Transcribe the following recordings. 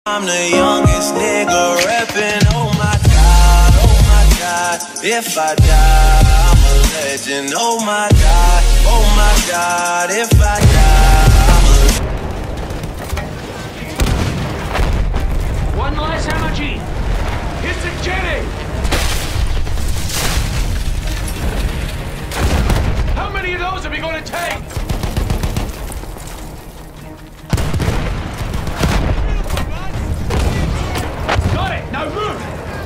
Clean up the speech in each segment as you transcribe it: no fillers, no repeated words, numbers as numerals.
I'm the youngest nigga reppin', oh my God, oh my God. If I die, I'm a legend, oh my God, oh my God. If I die, I'm a... One less energy. Hit the jetty. How many of those are we gonna take? Got it! Now move!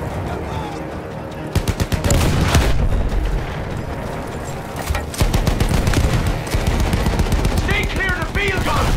Stay clear of the field gun!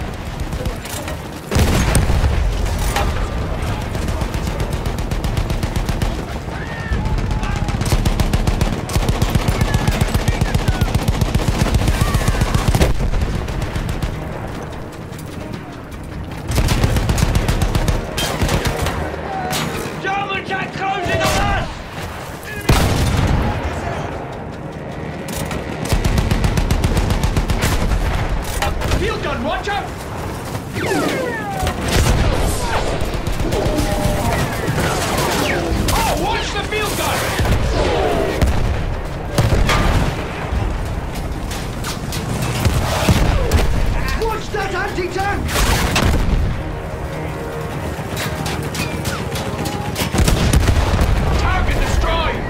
Field gun, watch out! Oh, watch the field gun! Watch that anti-tank! Target destroyed!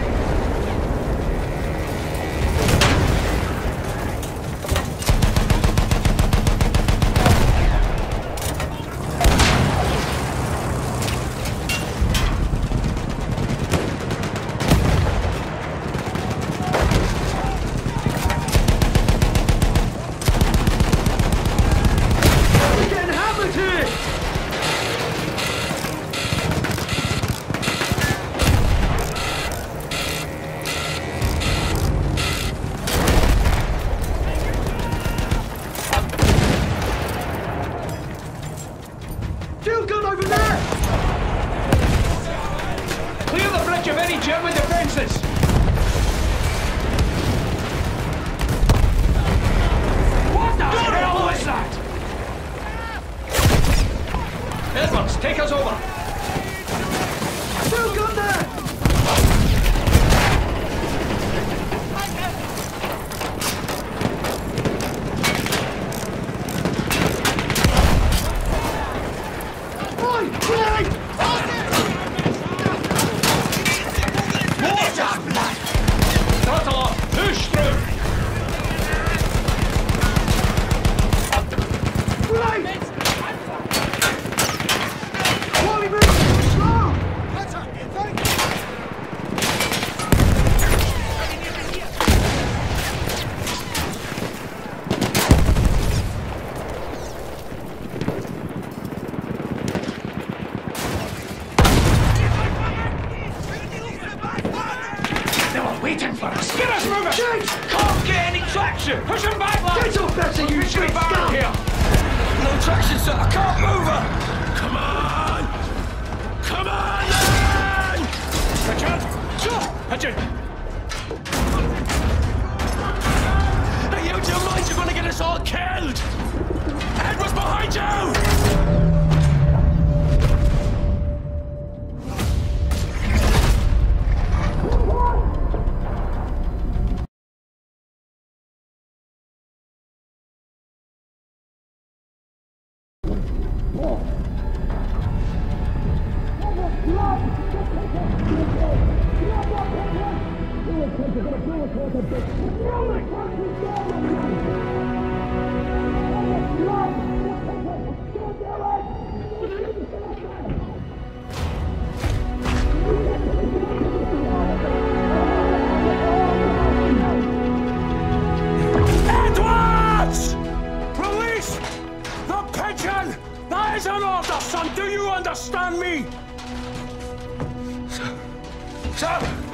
Field gun over there! Clear the bridge of any German defences! What the hell was that? Edwards, take us over! Field gun there! Push through! Right! Wally, move! Slow! Waiting for us! Get us moving! James! Can't get any traction! Push him back, lads! Get off better, you sweet scum! Here! No traction, sir! I can't move her! Come on! Come on, then! Richard! Richard! Are you out of your mind? You're gonna get us all killed! Edwards behind you! Edwards! Release the pigeon! That is an order, son! Do you understand me? Sir!